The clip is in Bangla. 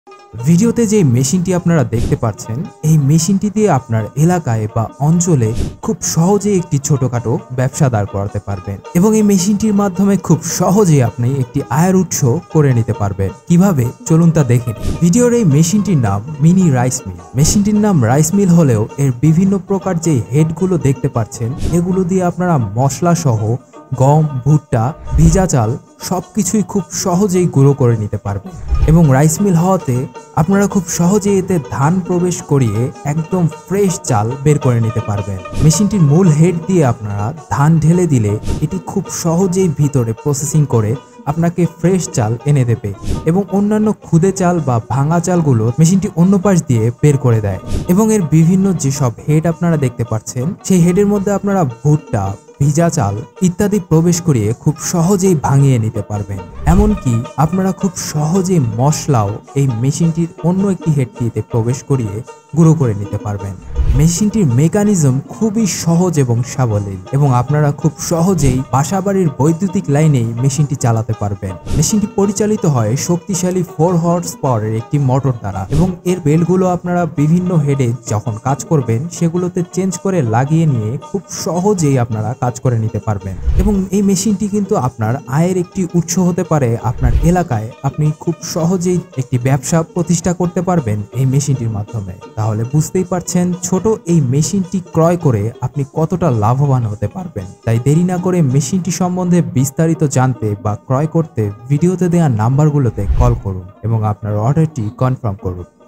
ভিডিওতে যে মেশিনটি আপনারা দেখতে পাচ্ছেন, এই মেশিনটি দিয়ে আপনার এলাকায় বা অঞ্চলে খুব সহজেই একটি ছোটখাটো ব্যবসা দাঁড় করাতে পারবেন এবং এই মেশিনটির মাধ্যমে খুব সহজেই আপনি একটি আয়ের উৎস করে নিতে পারবেন। কিভাবে, চলুন তা দেখে নিন। ভিডিওর এই মেশিনটির নাম মিনি রাইস মিল। মেশিনটির নাম রাইস মিল হলেও এর বিভিন্ন প্রকার যে হেডগুলো দেখতে পাচ্ছেন, এগুলো দিয়ে আপনারা মশলা সহ গম, ভুট্টা, ভিজা চাল সবকিছুই খুব সহজেই গুঁড়ো করে নিতে পারবেন এবং রাইস মিল হওয়াতে আপনারা খুব সহজেই এতে ধান প্রবেশ করিয়ে একদম ফ্রেশ চাল বের করে নিতে পারবেন। মেশিনটির মূল হেড দিয়ে আপনারা ধান ঢেলে দিলে এটি খুব সহজেই ভিতরে প্রসেসিং করে আপনাকে ফ্রেশ চাল এনে দেবে এবং অন্যান্য খুদে চাল বা ভাঙা চালগুলো মেশিনটি অন্য পাশ দিয়ে বের করে দেয় এবং এর বিভিন্ন যেসব হেড আপনারা দেখতে পাচ্ছেন, সেই হেডের মধ্যে আপনারা ভুট্টা, ভিজা চাল ইত্যাদি প্রবেশ করিয়ে খুব সহজেই ভাঙিয়ে নিতে পারবেন। এমনকি আপনারা খুব সহজেই মশলাও এই মেশিনটির অন্য একটি হেডটিতে প্রবেশ করিয়ে গুঁড়ো করে নিতে পারবেন। মেশিনটির মেকানিজম খুবই সহজ এবং সাবলীল এবং আপনারা খুব সহজেই বাসাবাড়ির বৈদ্যুতিক লাইনেই মেশিনটি চালাতে পারবেন। মেশিনটি পরিচালিত হয় শক্তিশালী 4 হর্স পাওয়ারের একটি মোটর দ্বারা এবং এর বেলগুলো আপনারা বিভিন্ন হেডে যখন কাজ করবেন সেগুলোতে চেঞ্জ করে লাগিয়ে নিয়ে খুব সহজেই আপনারা কাজ করে নিতে পারবেন এবং এই মেশিনটি কিন্তু আপনার আয়ের একটি উৎস হতে পারে। আপনার এলাকায় আপনি খুব সহজেই একটি ব্যবসা প্রতিষ্ঠা করতে পারবেন এই মেশিনটির মাধ্যমে। তাহলে বুঝতেই পারছেন ছোট এই মেশিনটি ক্রয় করে আপনি কতটা লাভবান হতে পারবেন। তাই দেরি না করে মেশিনটি সম্বন্ধে বিস্তারিত জানতে বা ক্রয় করতে ভিডিওতে দেওয়া নাম্বারগুলোতে কল করুন এবং আপনার অর্ডারটি কনফার্ম করুন।